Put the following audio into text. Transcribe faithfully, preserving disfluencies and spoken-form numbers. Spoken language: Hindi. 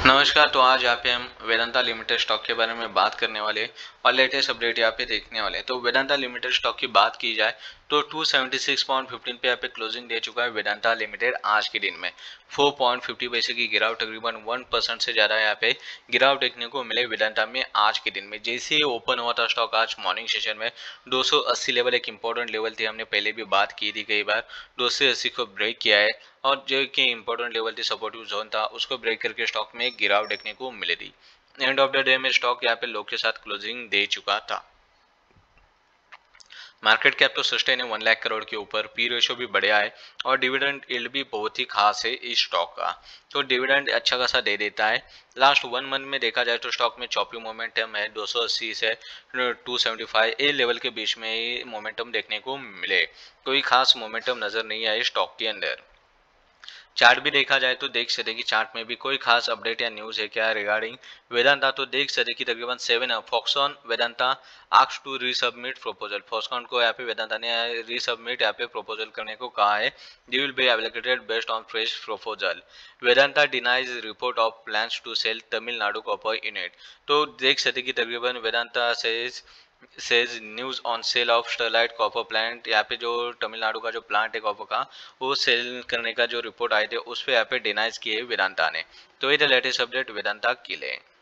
नमस्कार। तो आज यहाँ पे हम वेदांता लिमिटेड स्टॉक के बारे में बात करने वाले और लेटेस्ट अपडेट यहाँ पे देखने वाले। तो वेदांता लिमिटेड स्टॉक की बात की जाए तो two seventy six point one five पे यहाँ पे क्लोजिंग दे चुका है वेदांता लिमिटेड आज के दिन में। फोर पॉइंट फिफ्टी पैसे की गिरावट, तकरीबन वन परसेंट से ज़्यादा यहाँ पे गिरावट देखने को मिले वेदांता में आज के दिन में। जैसे ही ओपन हुआ था स्टॉक आज मॉर्निंग सेशन में दो सौ अस्सी लेवल एक इंपॉर्टेंट लेवल थी, हमने पहले भी बात की थी कई बार, दो सौ अस्सी को ब्रेक किया है और जो कि इंपॉर्टेंट लेवल थी, सपोर्टिव जोन था, उसको ब्रेक करके स्टॉक में गिरावट देखने को मिली थी। एंड ऑफ द डे में स्टॉक यहाँ पे लो के साथ क्लोजिंग दे चुका था। मार्केट कैप तो सस्टेन है वन लाख करोड़ के ऊपर, पी रेशो भी बढ़िया है और डिविडेंड यील्ड भी बहुत ही खास है इस स्टॉक का। तो डिविडेंड अच्छा खासा दे देता है। लास्ट वन मंथ में देखा जाए तो स्टॉक में चौपी मोमेंटम है, दो सौ अस्सी से टू सेवेंटी फाइव ए लेवल के बीच में ही मोमेंटम देखने को मिले। कोई खास मोमेंटम नजर नहीं आए स्टॉक के अंदर। चार्ट भी देखा जाए तो देख सकते कि चार्ट में भी कोई खास अपडेट या न्यूज है क्या रिगार्डिंग वेदांता, तो देख सकते कि तकरीबन सेवन है Foxconn Vedanta ask to resubmit proposal. Foxconn को यहाँ पे वेदांता ने रीसबमिट यहाँ पे प्रपोजल करने को कहा है। They will be allocated based on fresh proposal. Vedanta denies report of plans to sell Tamil Nadu copper unit. तो देख सकते कि तकरीबन वेदांता से says news on sale of Sterlite copper plant. यहाँ पे जो तमिलनाडु का जो प्लांट है कॉपर का, वो सेल करने का जो रिपोर्ट आए थे उस पर यहाँ पे डिनाइज किए वेदांता ने। तो ये द लेटेस्ट अपडेट वेदांता के लिए।